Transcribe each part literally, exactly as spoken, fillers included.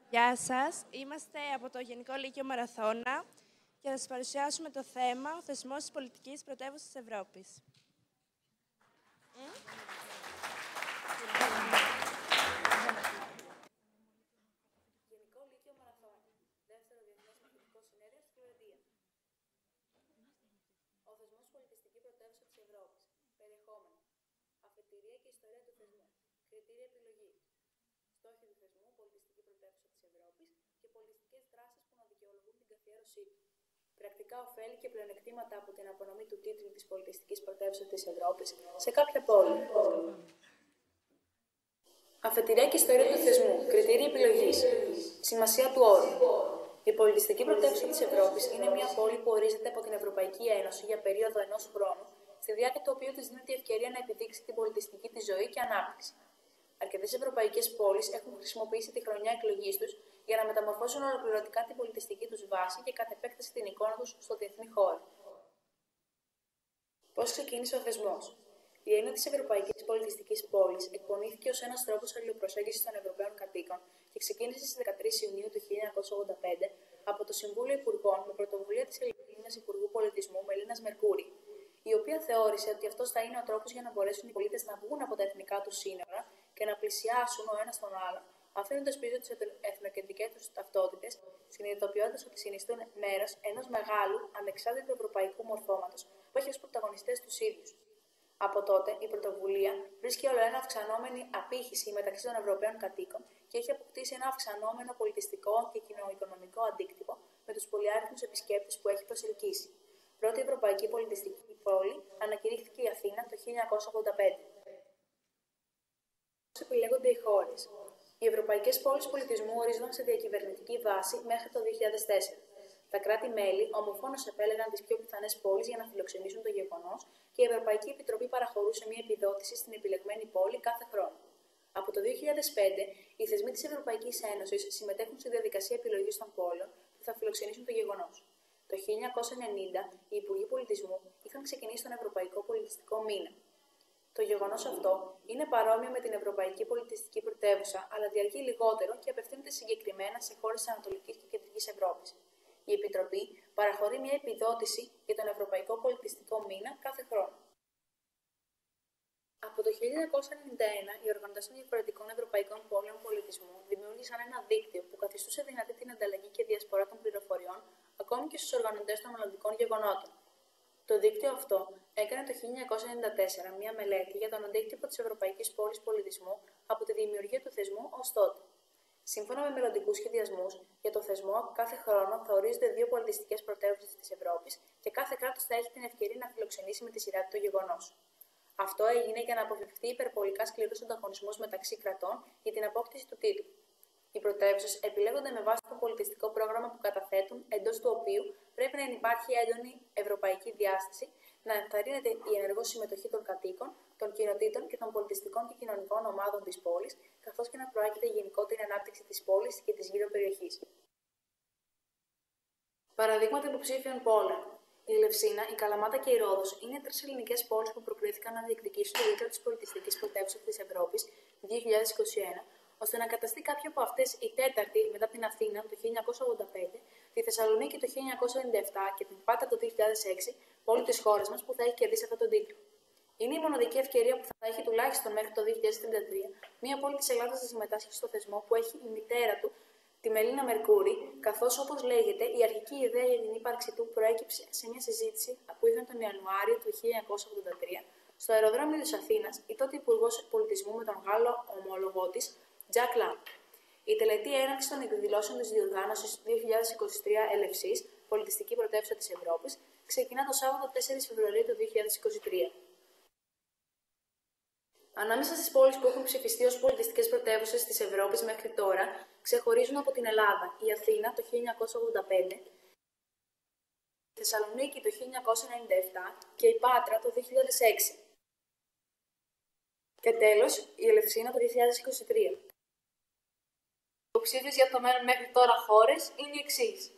Γεια σας. Είμαστε από το Γενικό Λύκειο Μαραθώνα και θα σας παρουσιάσουμε το θέμα «Ο θεσμός της πολιτικής πρωτεύουσας της Ευρώπης». Γενικό Λύκειο Μαραθώνα. Δεύτερο Διεθνές Μαθητικό Συνέδριο στη Φλωρεντία. Ο θεσμός πολιτιστική πρωτεύουσα της Ευρώπης. Περιεχόμενο. Αφετηρία και ιστορία του θεσμού. Κριτήρια επιλογής. Στόχοι του θεσμού πολιτιστική πρωτεύουσα της Ευρώπης και πολιτιστικές δράσεις που να δικαιολογούν την καθιέρωσή του. Πρακτικά ωφέλη και πλεονεκτήματα από την απονομή του τίτλου της πολιτιστικής πρωτεύουσας της Ευρώπης σε κάποια πόλη. Αφετηρία και ιστορία του θεσμού. Κριτήρια επιλογής. Σημασία του όρου. Η πολιτιστική πρωτεύουσα της Ευρώπης είναι μια πόλη που ορίζεται από την Ευρωπαϊκή Ένωση για περίοδο ενός χρόνου, στη διάρκεια του οποίου της δίνεται η ευκαιρία να επιδείξει την πολιτιστική της ζωή και ανάπτυξη. Αρκετές ευρωπαϊκές πόλεις έχουν χρησιμοποιήσει τη χρονιά εκλογής τους για να μεταμορφώσουν ολοκληρωτικά την πολιτιστική τους βάση και κατ' επέκταση την εικόνα τους στο διεθνή χώρο. Πώς ξεκίνησε ο θεσμός? Η έννοια της Ευρωπαϊκής Πολιτιστικής Πόλης εκπονήθηκε ως ένας τρόπος αλληλοπροσέγγισης των Ευρωπαίων κατοίκων και ξεκίνησε στις δεκατρείς Ιουνίου του χίλια εννιακόσια ογδόντα πέντε από το Συμβούλιο Υπουργών με πρωτοβουλία της Ελληνίδας Υπουργού Πολιτισμού Μελίνας Μερκούρη, η οποία θεώρησε ότι αυτός θα είναι ο τρόπος για να μπορέσουν οι πολίτες να βγουν από τα εθνικά τους σύνορα και να πλησιάσουν ο ένας τον άλλον, αφήνοντας πίσω τις εθνοκεντρικές τους ταυτότητες, συνειδητοποιώντας ότι συνιστούν μέρος ενός μεγάλου, ανεξάρτητου ευρωπαϊκού μορφώματος που έχει ως πρωταγωνιστές τους ίδιους. Από τότε, η πρωτοβουλία βρίσκει όλο ένα αυξανόμενη απήχηση μεταξύ των Ευρωπαίων κατοίκων και έχει αποκτήσει ένα αυξανόμενο πολιτιστικό και κοινωνικονομικό αντίκτυπο με τους πολυάριθμους επισκέπτες που έχει προσελκύσει. Πρώτη ευρωπαϊκή πολιτιστική πόλη ανακηρύχθηκε η Αθήνα το χίλια εννιακόσια ογδόντα πέντε. Πώς επιλέγονται οι χώρες? Οι ευρωπαϊκές πόλεις πολιτισμού ορίζονταν σε διακυβερνητική βάση μέχρι το δύο χιλιάδες τέσσερα. Τα κράτη-μέλη ομοφόνος επέλεγαν τις πιο πιθανές πόλεις για να φιλοξενήσουν το γεγονός και η Ευρωπαϊκή Επιτροπή παραχωρούσε μια επιδότηση στην επιλεγμένη πόλη κάθε χρόνο. Από το δύο χιλιάδες πέντε, οι θεσμοί της Ευρωπαϊκής Ένωσης συμμετέχουν στη διαδικασία επιλογής των πόλεων που θα φιλοξενήσουν το γεγονός. Το χίλια εννιακόσια ενενήντα, οι Υπουργοί Πολιτισμού είχαν ξεκινήσει τον Ευρωπαϊκό Πολιτιστικό Μήνα. Το γεγονός αυτό είναι παρόμοιο με την Ευρωπαϊκή Πολιτιστική Πρωτεύουσα, αλλά διαρκεί λιγότερο και απευθύνεται συγκεκριμένα σε χώρες της Ανατολικής και Κεντρικής Ευρώπης. Η Επιτροπή παραχωρεί μια επιδότηση για τον Ευρωπαϊκό Πολιτιστικό Μήνα κάθε χρόνο. Από το χίλια εννιακόσια ενενήντα ένα, οι οργανωτές των διαφορετικών ευρωπαϊκών πόλεων πολιτισμού δημιούργησαν ένα δίκτυο που καθιστούσε δυνατή την ανταλλαγή και διασπορά των πληροφοριών ακόμη και στους οργανωτές των μελλοντικών γεγονότων. Το δίκτυο αυτό έκανε το χίλια εννιακόσια ενενήντα τέσσερα μια μελέτη για τον αντίκτυπο της Ευρωπαϊκής Πόλης Πολιτισμού από τη δημιουργία του θεσμού ως τότε. Σύμφωνα με μελλοντικούς σχεδιασμούς, για το θεσμό κάθε χρόνο θα ορίζονται δύο πολιτιστικές πρωτεύουσες της Ευρώπης και κάθε κράτος θα έχει την ευκαιρία να φιλοξενήσει με τη σειρά του το γεγονός. Αυτό έγινε για να αποφευχθεί υπερβολικά σκληρός ανταγωνισμός μεταξύ κρατών για την απόκτηση του τίτλου. Οι πρωτεύουσες επιλέγονται με βάση το πολιτιστικό πρόγραμμα που καταθέτουν, εντός του οποίου πρέπει να υπάρχει έντονη ευρωπαϊκή διάσταση, να ενθαρρύνεται η ενεργός συμμετοχή των κατοίκων, των κοινοτήτων και των πολιτιστικών και κοινωνικών ομάδων της πόλης, καθώς και να προάγεται η γενικότερη ανάπτυξη της πόλης και της γύρω περιοχής. Παραδείγματα υποψήφιων πόλεων. Η Ελευσίνα, η Καλαμάτα και η Ρόδος είναι τρεις ελληνικές πόλεις που προκρίθηκαν να διεκδικήσουν το τίτλο της πολιτιστικής πρωτεύουσας της Ευρώπης δύο χιλιάδες είκοσι ένα, ώστε να καταστεί κάποια από αυτές η τέταρτη μετά την Αθήνα το χίλια εννιακόσια ογδόντα πέντε, τη Θεσσαλονίκη το χίλια εννιακόσια ενενήντα επτά και την Πάτρα το δύο χιλιάδες έξι, πόλη της χώρας μας που θα έχει κερδίσει αυτόν τον τίτλο. Είναι η μοναδική ευκαιρία που θα έχει τουλάχιστον μέχρι το δύο χιλιάδες τριάντα τρία μια πόλη της Ελλάδας να συμμετάσχει στο θεσμό που έχει η μητέρα του, τη Μελίνα Μερκούρη, καθώς όπως λέγεται η αρχική ιδέα για την ύπαρξη του προέκυψε σε μια συζήτηση που είχαν τον Ιανουάριο του χίλια εννιακόσια ογδόντα τρία στο αεροδρόμιο της Αθήνας η τότε Υπουργός Πολιτισμού με τον Γάλλο ομόλογό της, Τζακ Λάμπ. Η τελετή έναρξη των εκδηλώσεων της διοργάνωσης δύο χιλιάδες είκοσι τρία Ελευσής, πολιτιστική πρωτεύουσα της Ευρώπης, ξεκινά το Σάββατο τέσσερις Φεβρουαρίου του δύο χιλιάδες είκοσι τρία. Ανάμεσα στις πόλεις που έχουν ψηφιστεί ως πολιτιστικές πρωτεύουσες της Ευρώπης μέχρι τώρα, ξεχωρίζουν από την Ελλάδα η Αθήνα το χίλια εννιακόσια ογδόντα πέντε, η Θεσσαλονίκη το χίλια εννιακόσια ενενήντα επτά και η Πάτρα το δύο χιλιάδες έξι. Και τέλος, η Ελευσίνα το δύο χιλιάδες είκοσι τρία. Οι υποψήφιες για το μέλλον μέχρι τώρα χώρες είναι οι εξής.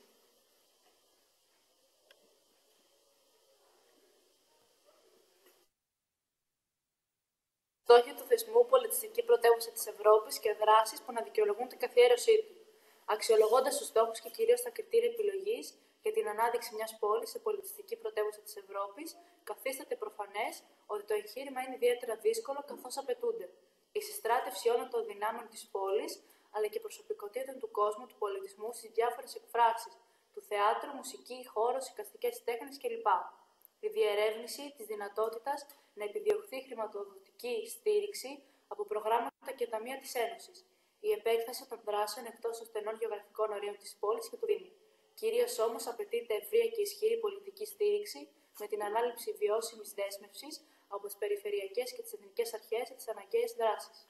Στόχοι του θεσμού πολιτιστική πρωτεύουσα της Ευρώπης και δράσεις που να δικαιολογούν την καθιέρωσή του. Αξιολογώντας τους στόχους και κυρίως τα κριτήρια επιλογής για την ανάδειξη μιας πόλης σε πολιτιστική πρωτεύουσα της Ευρώπης, καθίσταται προφανές ότι το εγχείρημα είναι ιδιαίτερα δύσκολο, καθώς απαιτούνται η συστράτευση όλων των δυνάμεων της πόλης, αλλά και προσωπικότητων του κόσμου, του πολιτισμού στις διάφορες εκφράσεις, του θεάτρου, μουσική, χώρος, εικαστικές τέχνες κλπ. Η διερεύνηση της δυνατότητας να επιδιωχθεί χρηματοδοτική στήριξη από προγράμματα και ταμεία της Ένωσης. Η επέκταση των δράσεων εκτός των στενών γεωγραφικών ορίων της πόλης και του Δήμου. Κυρίως όμως απαιτείται ευρεία και ισχυρή πολιτική στήριξη με την ανάληψη βιώσιμης δέσμευσης από τις περιφερειακές και τις εθνικές αρχές για τις αναγκαίες δράσεις.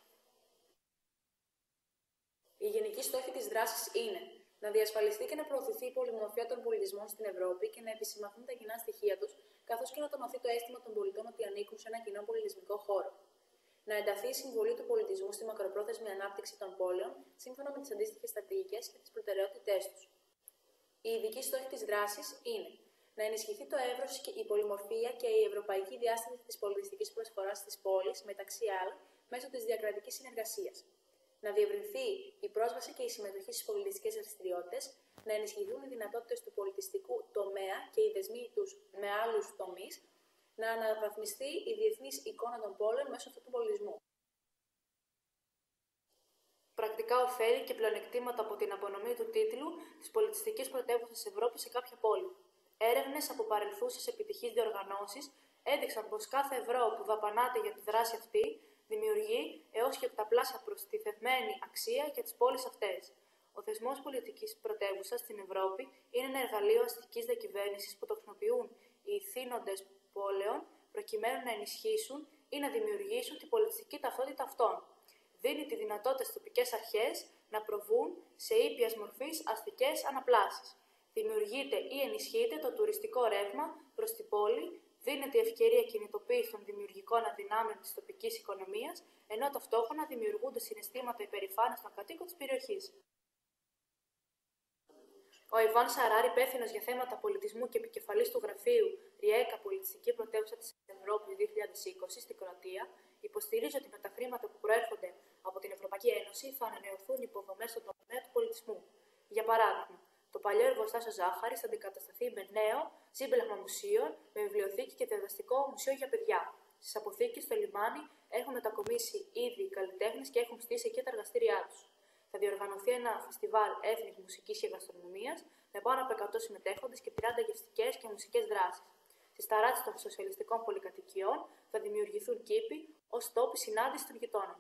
Η γενική στόχη της δράσης είναι να διασφαλιστεί και να προωθηθεί η πολυμορφία των πολιτισμών στην Ευρώπη και να επισημαθούν τα κοινά στοιχεία τους, καθώς και να τονωθεί το αίσθημα των πολιτών ότι ανήκουν σε ένα κοινό πολιτισμικό χώρο. Να ενταθεί η συμβολή του πολιτισμού στη μακροπρόθεσμη ανάπτυξη των πόλεων, σύμφωνα με τις αντίστοιχες στρατηγικές και τις προτεραιότητές τους. Η ειδική στόχη της δράσης είναι να ενισχυθεί το εύρος και η πολυμορφία και η ευρωπαϊκή διάσταση της πολιτιστικής προσφοράς της πόλης, μεταξύ άλλων, μέσω της διακρατικής συνεργασίας. Να διευρυνθεί η πρόσβαση και η συμμετοχή στις πολιτιστικές δραστηριότητες, να ενισχυθούν οι δυνατότητες του πολιτιστικού τομέα και οι δεσμοί τους με άλλους τομείς, να αναβαθμιστεί η διεθνής εικόνα των πόλεων μέσω αυτού του πολιτισμού. Πρακτικά ωφέλη και πλεονεκτήματα από την απονομή του τίτλου της πολιτιστικής πρωτεύουσας Ευρώπης σε κάποια πόλη. Έρευνες από παρελθούσες επιτυχείς διοργανώσεις έδειξαν πως κάθε ευρώ που δαπανάται για τη δράση αυτή δημιουργεί έως και επταπλάσια προστιθευμένη αξία για τις πόλεις αυτές. Ο θεσμός πολιτικής πρωτεύουσας στην Ευρώπη είναι ένα εργαλείο αστικής διακυβέρνησης που το χρησιμοποιούν οι ηθήνοντες πόλεων προκειμένου να ενισχύσουν ή να δημιουργήσουν την πολιτιστική ταυτότητα αυτών. Δίνει τη δυνατότητα στις τοπικές αρχές να προβούν σε ήπιας μορφής αστικές αναπλάσεις. Δημιουργείται ή ενισχύεται το τουριστικό ρεύμα προς την πόλη, δίνεται η ευκαιρία κινητοποίησης των δημιουργικών αδυνάμεων της τοπικής οικονομίας, ενώ ταυτόχρονα δημιουργούνται συναισθήματα υπερηφάνειας των κατοίκων της περιοχής. Ο Ιβάν Σαράρη, υπεύθυνος για θέματα πολιτισμού και επικεφαλής του γραφείου ΡΙΕΚΑ Πολιτιστική Πρωτεύουσα της Ευρώπης δύο χιλιάδες είκοσι στην Κροατία, υποστηρίζει ότι με τα χρήματα που προέρχονται από την Ευρωπαϊκή Ένωση θα ανανεωθούν οι υποδομές στον τομέα του πολιτισμού. Για παράδειγμα, το παλιό εργοστάσιο ζάχαρης θα αντικατασταθεί με νέο σύμπλεγμα μουσείων, με βιβλιοθήκη και διαδραστικό μουσείο για παιδιά. Στις αποθήκες στο λιμάνι έχουν μετακομίσει ήδη οι καλλιτέχνες και έχουν στήσει εκεί τα εργαστήριά τους. Θα διοργανωθεί ένα φεστιβάλ έθνικης μουσικής και γαστρονομίας με πάνω από εκατό συμμετέχοντες και τριάντα γευστικές και μουσικές δράσεις. Στις ταράτσες των σοσιαλιστικών πολυκατοικιών θα δημιουργηθούν κήποι ως τόποι συνάντησης των γειτόνων.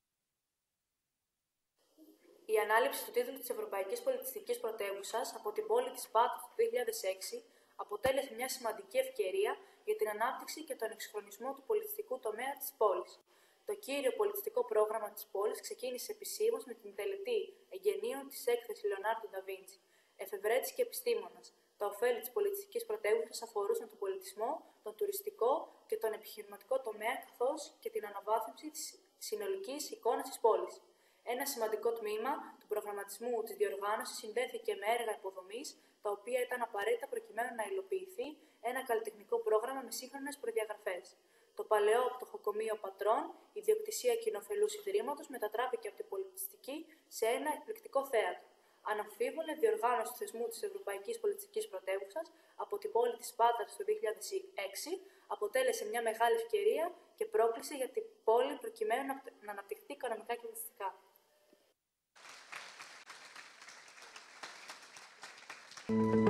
Η ανάληψη του τίτλου της Ευρωπαϊκής Πολιτιστικής Πρωτεύουσας από την πόλη της Πάτρας του δύο χιλιάδες έξι αποτέλεσε μια σημαντική ευκαιρία για την ανάπτυξη και τον εξυγχρονισμό του πολιτιστικού τομέα της πόλης. Το κύριο πολιτιστικό πρόγραμμα της πόλης ξεκίνησε επισήμως με την τελετή εγγενείων της έκθεσης Λεωνάρντο ντα Βίντσι, εφευρέτης και επιστήμονας. Τα ωφέλη της πολιτιστικής πρωτεύουσας αφορούσαν τον πολιτισμό, τον τουριστικό και τον επιχειρηματικό τομέα, καθώς και την αναβάθμιση της συνολικής εικόνας της πόλης. Ένα σημαντικό τμήμα του προγραμματισμού της διοργάνωσης συνδέθηκε με έργα υποδομής, τα οποία ήταν απαραίτητα προκειμένου να υλοποιηθεί ένα καλλιτεχνικό πρόγραμμα με σύγχρονες προδιαγραφές. Το παλαιό πτωχοκομείο Πατρών, ιδιοκτησία κοινοφελούς ιδρύματος, μετατράπηκε από την πολιτιστική σε ένα εκπληκτικό θέατρο. Αναμφίβολα, η διοργάνωση του θεσμού της Ευρωπαϊκής Πολιτιστικής Πρωτεύουσας από την πόλη της Πάτρας το δύο χιλιάδες έξι αποτέλεσε μια μεγάλη ευκαιρία και πρόκληση για την πόλη προκειμένου να αναπτυχθεί οικονομικά και πολιτιστικά.